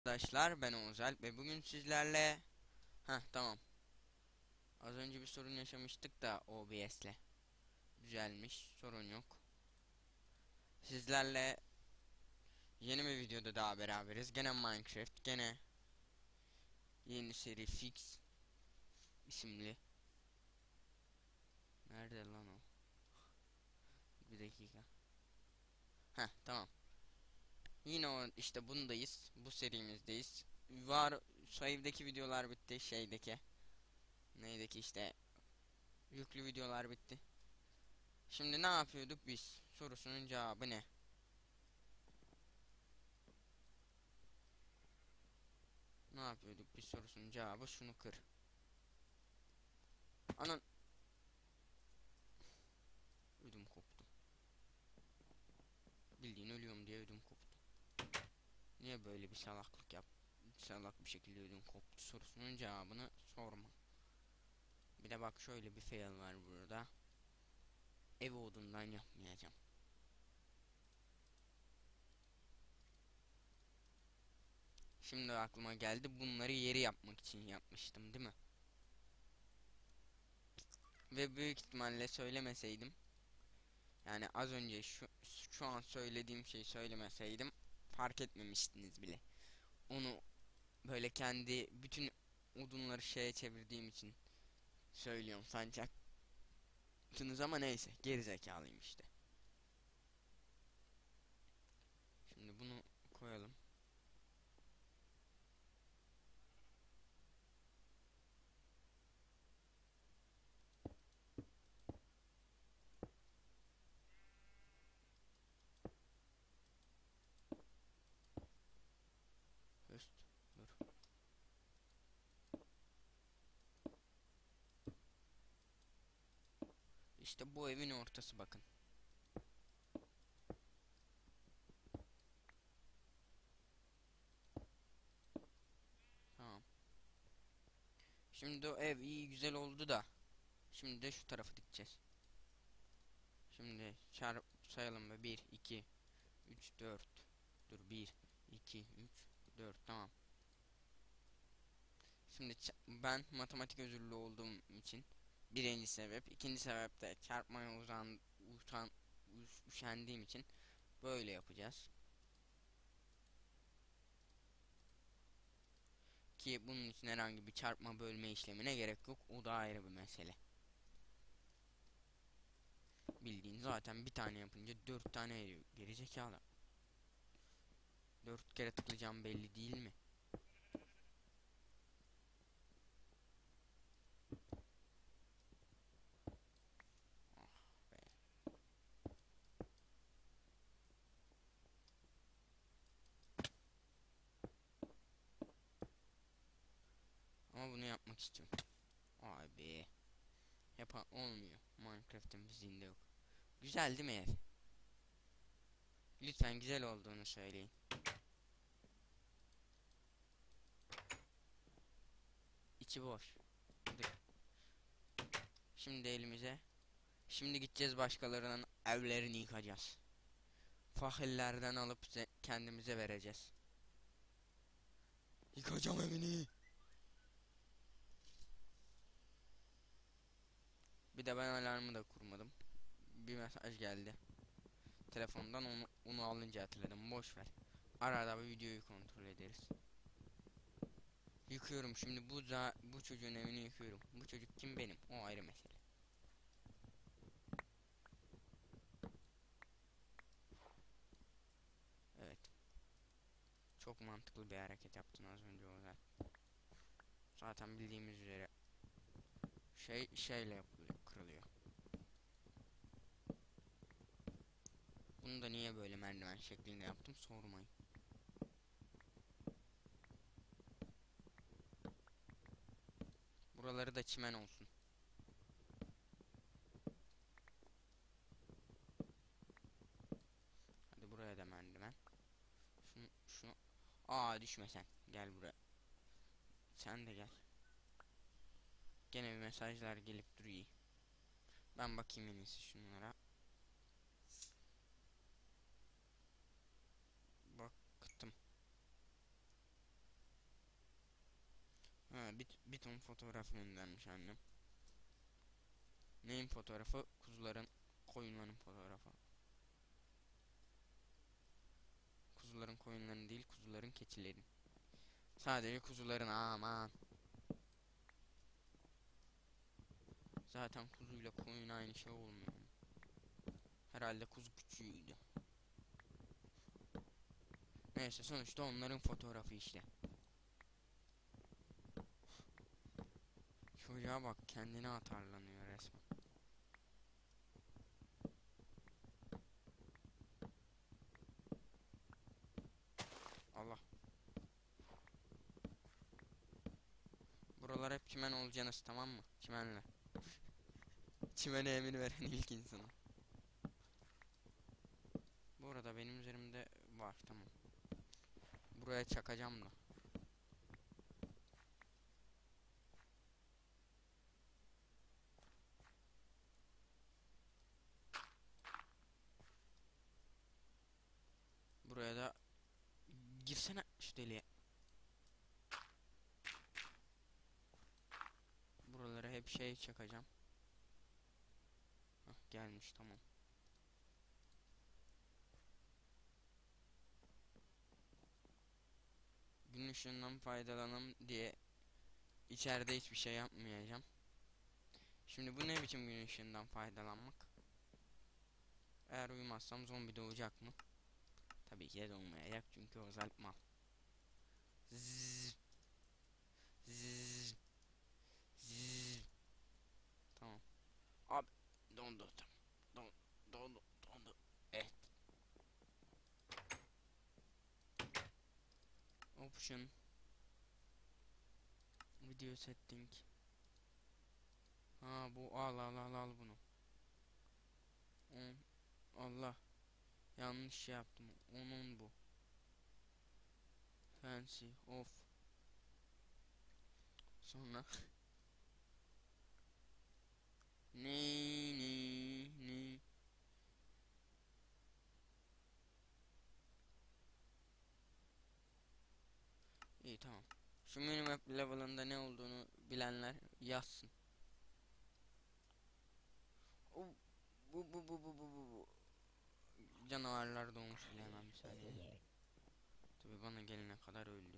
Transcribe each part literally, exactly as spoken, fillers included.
Arkadaşlar ben Oğuzal ve bugün sizlerle ha tamam az önce bir sorun yaşamıştık da O B S'le düzelmiş, sorun yok. Sizlerle yeni bir videoda daha beraberiz, gene Minecraft, gene yeni seri Fix isimli. Nerede lan o? Bir dakika. Ha tamam, yine o işte bundayız, bu serimizdeyiz. Var, save'deki videolar bitti, şeydeki neydeki işte yüklü videolar bitti. Şimdi ne yapıyorduk biz sorusunun cevabı ne? Ne yapıyorduk bir sorusunun cevabı şunu kır. Anan, ödüm koptu. Bildiğin ölüyorum diye ödüm koptu. Niye böyle bir salaklık yap? Salak bir şekilde ödüm koptu sorusunun cevabını sorma. Bir de bak, şöyle bir fail var burada. Ev odundan yapmayacağım. Şimdi aklıma geldi, bunları yeri yapmak için yapmıştım değil mi? Ve büyük ihtimalle söylemeseydim, yani az önce şu şu an söylediğim şeyi söylemeseydim fark etmemiştiniz bile. Onu böyle kendi bütün odunları şeye çevirdiğim için söylüyorum sancaksınız ama neyse, gerizekalıyım işte. Şimdi bunu koyalım. Höst, dur. İşte bu evin ortası, bakın. Tamam. Şimdi o ev iyi güzel oldu da şimdi de şu tarafı dikeceğiz. Şimdi çarp sayalım ve bir iki üç dört, dur, bir iki üç dört, tamam. Şimdi ben matematik özürlü olduğum için birinci sebep, ikinci sebep de çarpmaya uzan utan uş- üşendiğim için böyle yapacağız. Ki bunun için herhangi bir çarpma bölme işlemine gerek yok. O da ayrı bir mesele. Bildiğin zaten bir tane yapınca dört tane veriyor. Gerizekalı. Dört kere tıklayacağım belli değil mi? Ah be. Ama bunu yapmak istiyorum. Ay be. Yapan olmuyor. Minecraft'ın fiziğinde yok. Güzel değil mi ev? Lütfen güzel olduğunu söyleyin. İçi boş. Dur. Şimdi elimize. Şimdi gideceğiz, başkalarının evlerini yıkacağız. Fakirlerden alıp kendimize vereceğiz. Yıkacağım evini. Bir de ben alarmı da kurmadım. Bir mesaj geldi telefondan, onu, onu alınca hatırladım. Boş ver. Arada bir videoyu kontrol ederiz. Yıkıyorum şimdi bu za bu çocuğun evini yıkıyorum. Bu çocuk kim, benim? O ayrı mesele. Evet. Çok mantıklı bir hareket yaptın az önce o zaten. Zaten bildiğimiz üzere şey şeyle yapılıyor, kırılıyor. Bunu da niye böyle merdiven şeklinde yaptım sormayın. Buraları da çimen olsun. Hadi buraya da merdiven. Şunu şunu. Aa, düşme sen. Gel buraya. Sen de gel. Gene bir mesajlar gelip duruyor. Ben bakayım en iyisi şunlara. Baktım. Ha, bir, bir ton fotoğraf göndermiş annem. Neyin fotoğrafı? Kuzuların, koyunların fotoğrafı. Kuzuların, koyunların değil, kuzuların, keçilerin. Sadece kuzuların, aman. Zaten kuzuyla koyun aynı şey olmuyor. Herhalde kuzu küçüğüydü. Neyse, sonuçta onların fotoğrafı işte. Çocuğa bak, kendine atarlanıyor resmen. Allah. Buralar hep çimen olacaksınız, tamam mı? Çimenle. Çimene emir veren ilk insanı. Bu arada benim üzerimde var, tamam. Buraya çakacağım da. Buraya da girsene şu deliğe. Buralara hep şey çakacağım. Hah, gelmiş, tamam. Gün ışığından faydalanım diye içeride hiçbir şey yapmayacağım. Şimdi bu ne biçim gün ışığından faydalanmak? Eğer uyumazsam zombi doğacak mı? Tabii ki de doğmayacak, çünkü o zalp mal. Zzz. Zzz. Zzz. Tamam. Abi dondu. Don, dondu. Dondu. Evet. Option. Video setting. Ha, bu al al al al bunu. On. Allah. Yanlış şey yaptım. Onun bu. Fancy off. Sonra ne ne ne. İyi, tamam. Şu minimap level'ında ne olduğunu bilenler yazsın. O, bu bu bu bu bu bu. Canavarlar doğmuş bile, hemen bir saniye. Tabii bana gelene kadar öldü.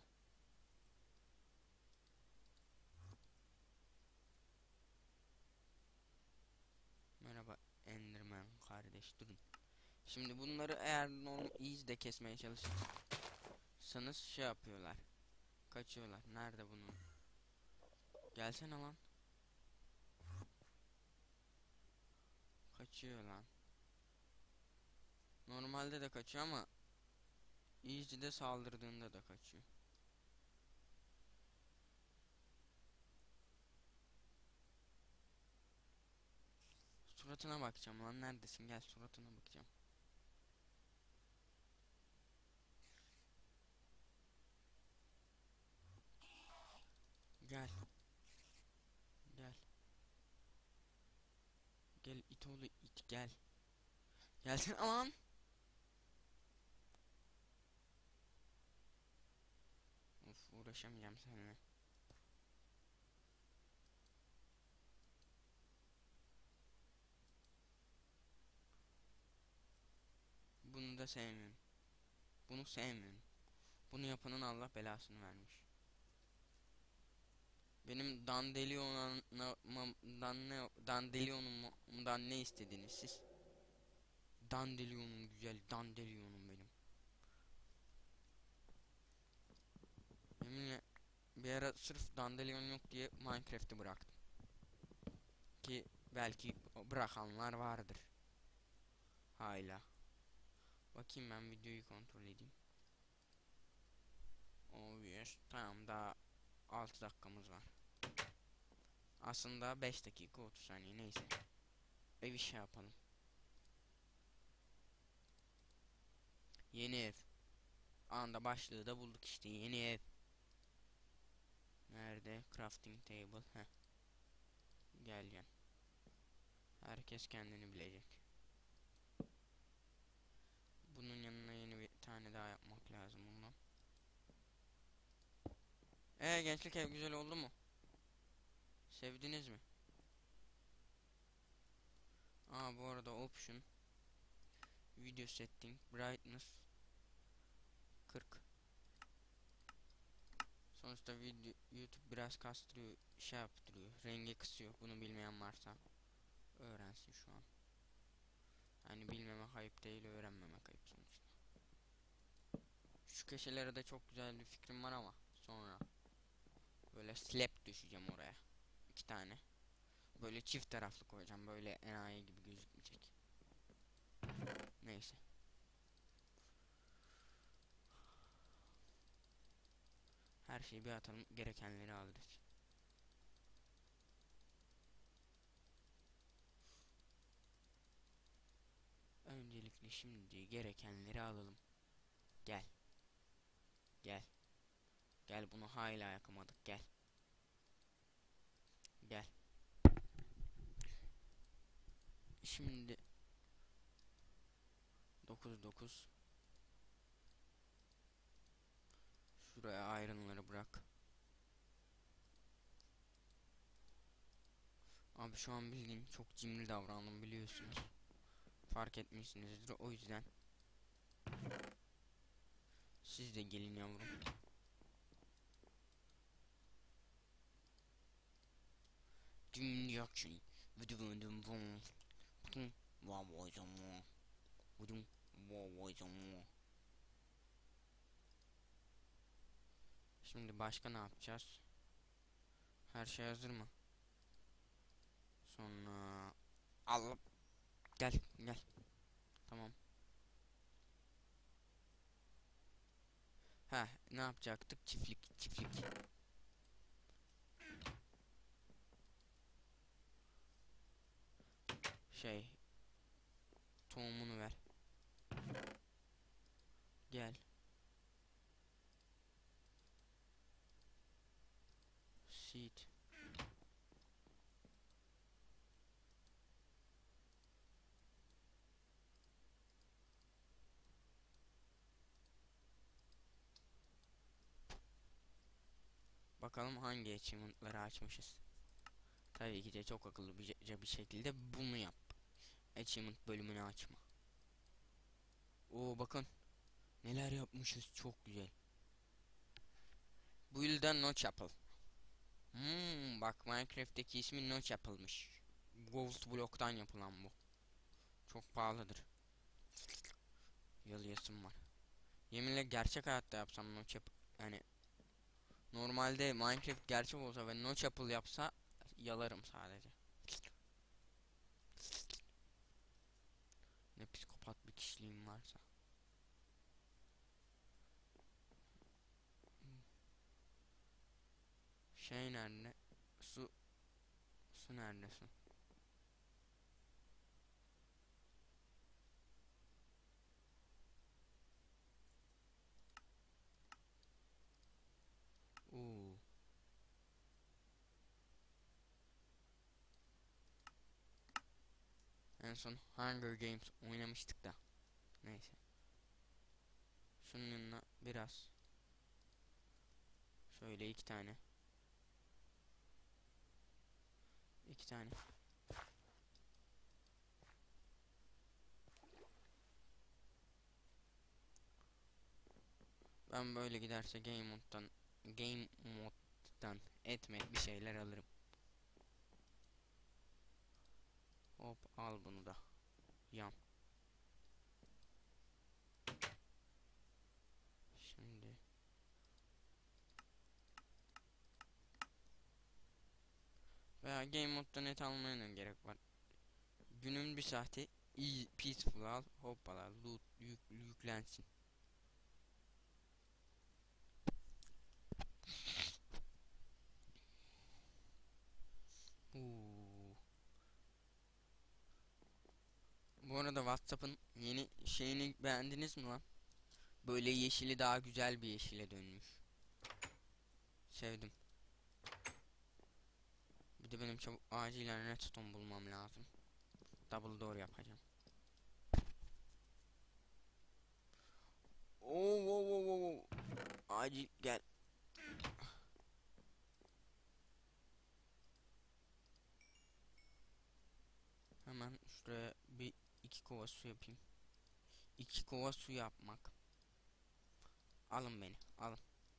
Merhaba Enderman kardeş, durun. Şimdi bunları eğer normal easy'de kesmeye çalışırsanız şey yapıyorlar. Kaçıyorlar. Nerede bunun? Gelsene lan. Kaçıyor lan. Normalde de kaçıyor ama easy'de saldırdığında da kaçıyor. Suratına bakacağım lan, neredesin? Gel, suratına bakacağım. Gel. Gel. Gel it oğlu it, gel. Gelsene lan. Of, uğraşamayacağım seninle. Bunu da sevmiyorum. Bunu sevmiyorum. Bunu yapanın Allah belasını vermiş. Benim Dandelion'dan ne Dandelion'umdan ne istediniz siz? Dandelion'um, güzel Dandelion'um benim. Yeminle bir ara sırf Dandelion yok diye Minecraft'ı bıraktım. Ki belki bırakanlar vardır. Hala. Bakayım, ben videoyu kontrol edeyim. Oh yes. Tamam, daha altı dakikamız var. Aslında beş dakika otuz saniye, neyse. Ev işi yapalım. Yeni ev. Anda başlığı da bulduk işte, yeni ev. Nerede? Crafting table. Heh. Gel gel. Herkes kendini bilecek. Bunun yanına yeni bir tane daha yapmak lazım bundan. Ee gençlik, ev güzel oldu mu? Sevdiniz mi? Aa, bu arada option video setting brightness kırk. Sonuçta video YouTube biraz kastırıyor, şey yaptırıyor, rengi kısıyor. Bunu bilmeyen varsa öğrensin şu an. Yani bilmemek ayıp değil, öğrenmemek ayıp sonuçta. Şu köşelere de çok güzel bir fikrim var ama sonra böyle slap düşeceğim oraya. İki tane. Böyle çift taraflı koyacağım. Böyle enayi gibi gözükmeyecek. Neyse. Her şeyi bir atalım. Gerekenleri alırız. Öncelikle şimdi gerekenleri alalım. Gel. Gel. Gel, bunu hala yakamadık. Gel. Gel. Şimdi dokuz dokuz. Şuraya iron'ları bırak. Abi şu an bildiğin çok cimri davrandım, biliyorsunuz. Fark etmişsinizdir, o yüzden. Siz de gelin yavrum. Düm yakşın. Vıdım vıdım vım. Vıdım vay zaman. Vıdım vay zaman. Şimdi başka ne yapacağız? Her şey hazır mı? Sonra al, gel gel. Tamam. Ha, ne yapacaktık? Çiftlik, çiftlik. Şey, tohumunu ver. Gel. Seed. Bakalım hangi achievement'ları açmışız. Tabii ki de çok akıllı bir, bir şekilde bunu yap. Achievement bölümünü açma. Oo, bakın. Neler yapmışız, çok güzel. Bu yılda Notch Apple. Hmm, bak, Minecraft'teki ismi Notch Apple'mış. Gold bloktan yapılan bu. Çok pahalıdır. Yalayasım var. Yeminle gerçek hayatta yapsam Notch Apple, yani normalde Minecraft gerçek olsa ve Notch Apple yapsa yalarım sadece. Ne psikopat bir kişiliğim varsa. Şey nerede? Su. Su nerede su? Oo. En son Hunger Games oynamıştık da. Neyse. Şunun yanına biraz. Şöyle iki tane. İki tane. Ben böyle giderse game moddan game moddan etme bir şeyler alırım. Hop, al bunu da. Yan. Şimdi veya game moddan et almaya ne gerek var? Günün bir saati iyi peaceful al, hoppala loot yük, yüklensin. Oo. Bu arada WhatsApp'ın yeni şeyini beğendiniz mi lan? Böyle yeşili daha güzel bir yeşile dönmüş. Sevdim. Bir de benim çabuk acilen redstone bulmam lazım. Double door yapacağım. Oo, oo, oo, oo. Acil gel. iki kova su yapayım. iki kova su yapmak. Alın beni, alın.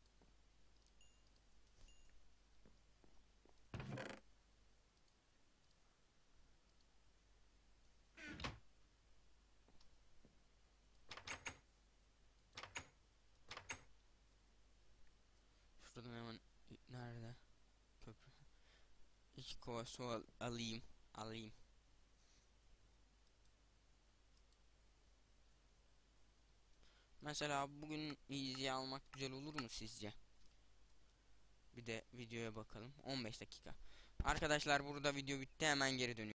Şuradan hemen, nerede köprü? iki kova su al alayım, alayım. Mesela bugün easy almak güzel olur mu sizce? Bir de videoya bakalım. on beş dakika. Arkadaşlar burada video bitti, hemen geri dönüyorum.